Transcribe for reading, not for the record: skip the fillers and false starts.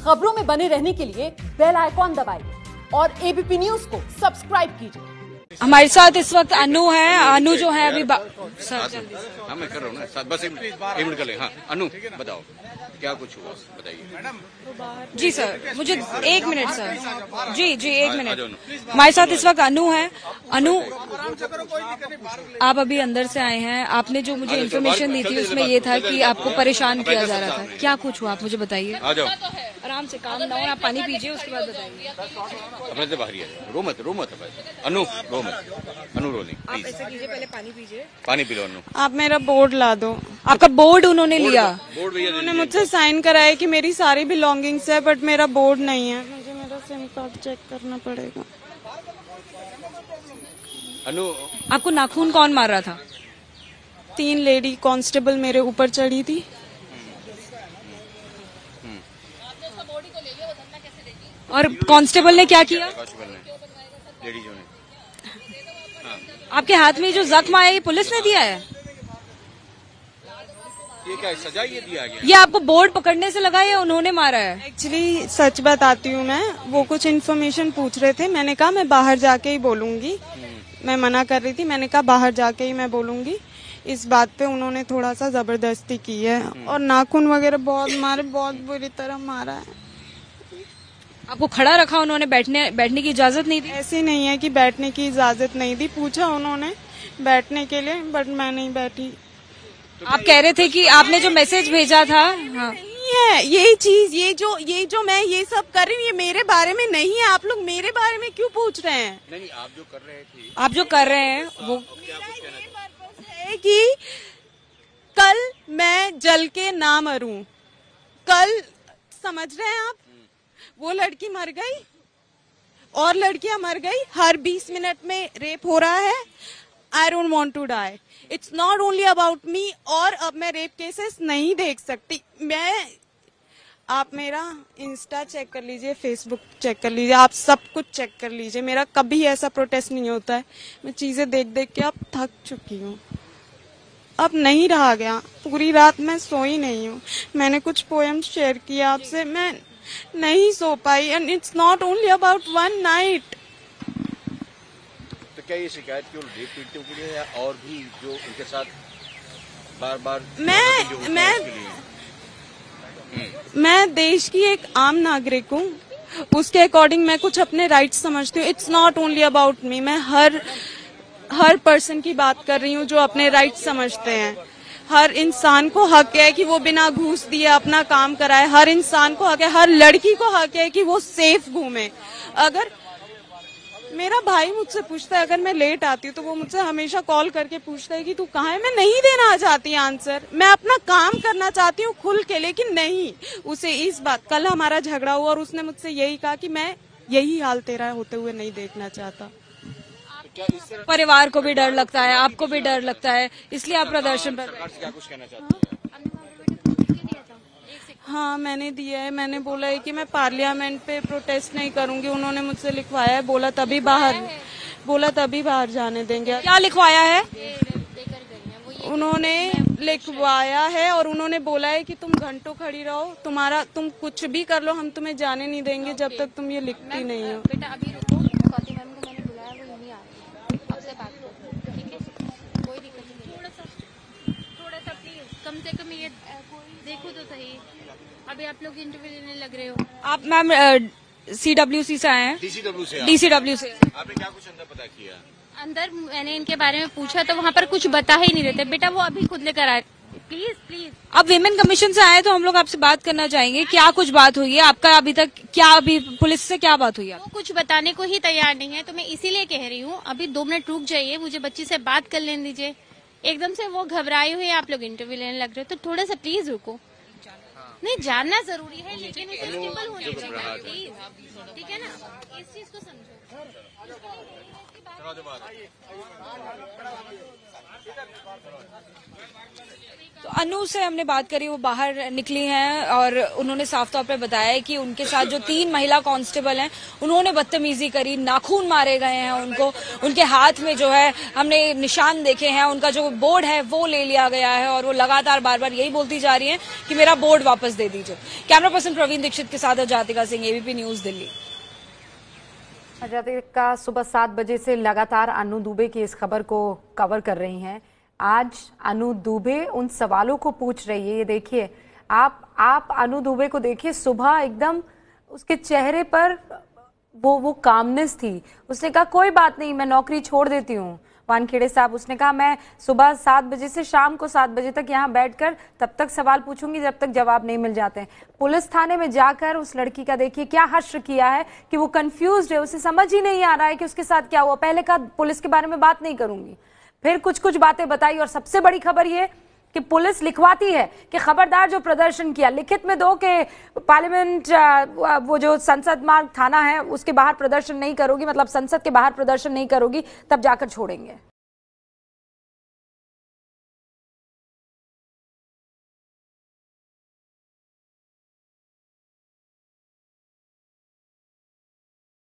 खबरों में बने रहने के लिए बेल आइकॉन दबाइए और एबीपी न्यूज को सब्सक्राइब कीजिए। हमारे साथ इस वक्त अनु है। अनु जो है अभी सर जल्दी से। हाँ मैं कर रहा हूँ ना, बस एक मिनट कर ले। हाँ अनु बताओ क्या कुछ हुआ, बताइए। जी सर, मुझे 1 मिनट सर। जी 1 मिनट। हमारे साथ इस वक्त अनु है। अनु, आप अभी अंदर से आए हैं। आपने जो मुझे इन्फॉर्मेशन दी थी उसमें ये था कि आपको परेशान किया जा रहा था, क्या कुछ हुआ आप मुझे बताइए। आ जाओ, आराम से, काम डाउन, आप पानी पीजिए उसके बाद बताइए। अपने से बाहर ही है, रो मत अनु, रो मत अनु, रो नहीं। आप ऐसे कीजिए, पहले पानी पीजिए। पानी पी लो अनु। आप मेरा बोर्ड ला दो। आपका बोर्ड उन्होंने लिया? बोर्ड भैया उन्होंने मुझसे साइन कराया कि मेरी सारी बिलोंगिंग्स है, बट मेरा बोर्ड नहीं है। मुझे मेरा सिम कार्ड चेक करना पड़ेगा। अनु, आपको नाखून कौन मार रहा था? 3 लेडी कांस्टेबल मेरे ऊपर चढ़ी थी। और कांस्टेबल ने क्या किया? लेडीजों ने आपके हाथ में जो जख्म आया ये पुलिस ने दिया है? ये क्या सजा ये दिया गया? ये आपको बोर्ड पकड़ने से लगा या उन्होंने मारा है? एक्चुअली सच बताती हूँ मैं, वो कुछ इन्फॉर्मेशन पूछ रहे थे। मैंने कहा मैं बाहर जाके ही बोलूंगी। मैं मना कर रही थी, मैंने कहा बाहर जाके ही मैं बोलूंगी। इस बात पे उन्होंने थोड़ा सा जबरदस्ती की है और नाखून वगैरह बहुत मारे, बहुत बुरी तरह मारा है। आपको खड़ा रखा उन्होंने? बैठने की इजाजत नहीं दी? ऐसी नहीं है कि बैठने की इजाजत नहीं दी, पूछा उन्होंने बैठने के लिए, बट मैं नहीं बैठी। आप कह रहे थे कि आपने जो मैसेज भेजा था। हाँ। नहीं है ये चीज, ये जो मैं ये सब कर रही हूँ, ये मेरे बारे में नहीं है। आप लोग मेरे बारे में क्यों पूछ रहे हैं? नहीं, आप जो कर रहे थे, आप जो कर रहे हैं वो है कि कल मैं जल के ना मरूं। कल, समझ रहे हैं आप, वो लड़की मर गई और लड़कियां मर गई। हर 20 मिनट में रेप हो रहा है। I don't want to die. It's not only about me. और अब मैं रेप केसेस नहीं देख सकती। आप मेरा इंस्टा चेक कर लीजिए, फेसबुक चेक कर लीजिए, आप सब कुछ चेक कर लीजिए। मेरा कभी ऐसा प्रोटेस्ट नहीं होता है। मैं चीजें देख देख के अब थक चुकी हूँ। अब नहीं रहा गया। पूरी रात मैं सोई नहीं हूँ। मैंने कुछ पोएम शेयर किया आपसे, मैं नहीं सो पाई। And it's not only about 1 night. तो क्या ये शिकायत केवल रेप पीड़ितों के लिए है और भी जो उनके साथ बार बार मैं देश की एक आम नागरिक हूँ, उसके अकॉर्डिंग मैं कुछ अपने राइट्स समझती हूँ। It's not only about me. मैं हर पर्सन की बात कर रही हूँ जो अपने राइट्स समझते हैं। हर इंसान को हक है कि वो बिना घूस दिए अपना काम कराए। हर इंसान को हक है, हर लड़की को हक है कि वो सेफ घूमे। अगर मेरा भाई मुझसे पूछता है, अगर मैं लेट आती हूँ तो वो मुझसे हमेशा कॉल करके पूछता है कि तू कहाँ है। मैं नहीं देना चाहती आंसर। मैं अपना काम करना चाहती हूँ खुल के, लेकिन नहीं। उसे इस बात, कल हमारा झगड़ा हुआ और उसने मुझसे यही कहा कि मैं यही हाल तेरा होते हुए नहीं देखना चाहता। परिवार को भी डर लगता है, आपको भी डर लगता है, इसलिए आप प्रदर्शन पर क्या कुछ कहना चाहते हैं? हाँ मैंने दिया है। मैंने बोला है कि मैं पार्लियामेंट पे प्रोटेस्ट नहीं करूंगी। उन्होंने मुझसे लिखवाया है, बोला तभी बाहर जाने देंगे। क्या लिखवाया है? उन्होंने लिखवाया है और उन्होंने बोला है कि तुम घंटों खड़ी रहो, तुम कुछ भी कर लो, हम तुम्हें जाने नहीं देंगे जब तक तुम ये लिखती नहीं हो। बेटा अभी रुको, स्वाति मैम को मैंने बुलाया, वो यहीं आ रही है, आपसे बात करो, ठीक है? कोई दिक्कत नहीं। थोड़ा सा प्लीज, कम से कम ये देखो तो सही। अभी आप लोग इंटरव्यू लेने लग रहे हो। आप मैम CWC से आए हैं? DCW से। आपने क्या कुछ अंदर पता किया? अंदर मैंने इनके बारे में पूछा तो वहाँ पर कुछ बता ही नहीं रहे थे। बेटा वो अभी खुद लेकर आए। प्लीज अब विमेन कमीशन से आए तो हम लोग आपसे बात करना चाहेंगे, क्या कुछ बात हुई है आपका अभी तक? क्या अभी पुलिस से क्या बात हुई है? वो कुछ बताने को ही तैयार नहीं है, तो मैं इसीलिए कह रही हूँ अभी 2 मिनट रुक जाइए, मुझे बच्ची से बात कर लेने दीजिए। एकदम से वो घबराए हुए आप लोग इंटरव्यू लेने लग रहे हो, तो थोड़ा सा प्लीज रुको। नहीं, जानना जरूरी है, लेकिन उसे स्टेबल होने चाहिए प्लीज, ठीक है ना? इस चीज को समझो। तो अनु से हमने बात करी, वो बाहर निकली हैं और उन्होंने साफ तौर पे बताया है कि उनके साथ जो 3 महिला कांस्टेबल हैं उन्होंने बदतमीजी करी, नाखून मारे गए हैं उनको, उनके हाथ में जो है हमने निशान देखे हैं, उनका जो बोर्ड है वो ले लिया गया है और वो लगातार बार बार यही बोलती जा रही है कि मेरा बोर्ड वापस दे दीजिए। कैमरा पर्सन प्रवीण दीक्षित के साथ जातिका सिंह, एबीपी न्यूज, दिल्ली। जातिका सुबह 7 बजे से लगातार अनु दुबे की इस खबर को कवर कर रही हैं। आज अनु दुबे उन सवालों को पूछ रही है। ये देखिए, आप अनु दुबे को देखिए, सुबह एकदम उसके चेहरे पर वो कामनेस थी। उसने कहा कोई बात नहीं, मैं नौकरी छोड़ देती हूँ। वानखेड़े साहब, उसने कहा मैं सुबह 7 बजे से शाम को 7 बजे तक यहाँ बैठकर तब तक सवाल पूछूंगी जब तक जवाब नहीं मिल जाते हैं। पुलिस थाने में जाकर उस लड़की का देखिए क्या हश्र किया है कि वो कंफ्यूज्ड है, उसे समझ ही नहीं आ रहा है कि उसके साथ क्या हुआ। पहले कहा पुलिस के बारे में बात नहीं करूंगी, फिर कुछ बातें बताई, और सबसे बड़ी खबर ये कि पुलिस लिखवाती है कि खबरदार जो प्रदर्शन किया लिखित में दो कि पार्लियामेंट वो जो संसद मार्ग थाना है उसके बाहर प्रदर्शन नहीं करोगी, मतलब संसद के बाहर प्रदर्शन नहीं करोगी, तब जाकर छोड़ेंगे।